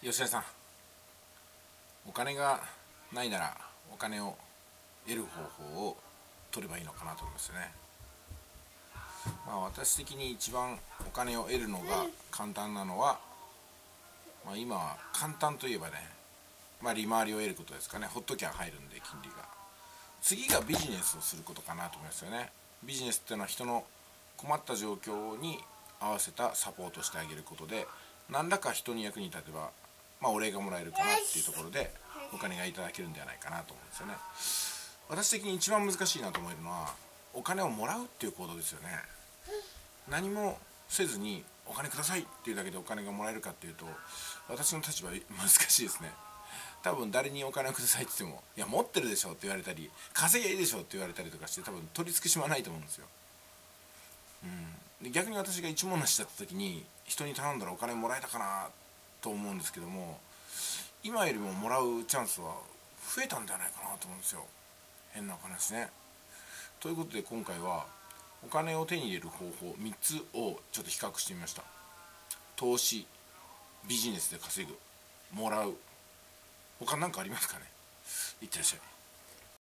吉田さん、お金がないならお金を得る方法を取ればいいのかなと思いますよね。私的に一番お金を得るのが簡単なのは、今は簡単といえばね、利回りを得ることですかね。ほっときゃ入るんで、金利が。次がビジネスをすることかなと思いますよね。ビジネスっていうのは人の困った状況に合わせたサポートをしてあげることで、何らか人に役に立てばお礼がもらえるかなっていうところでお金がいただけるんではないかなと思うんですよね。私的に一番難しいなと思えるのはお金をもらうっていう行動ですよね。何もせずにお金くださいっていうだけでお金がもらえるかっていうと、私の立場は難しいですね。多分誰にお金をくださいって言っても、いや持ってるでしょって言われたり、稼げいいでしょって言われたりとかして、多分取り付く島ないと思うんですよ。で逆に私が一文無しだった時に人に頼んだらお金もらえたかなと思うんですけども、今よりももらうチャンスは増えたんじゃないかなと思うんですよ。変な話ね。ということで今回はお金を手に入れる方法3つをちょっと比較してみました。投資、ビジネスで稼ぐ、もらう、他何かありますかね。いってらっしゃい。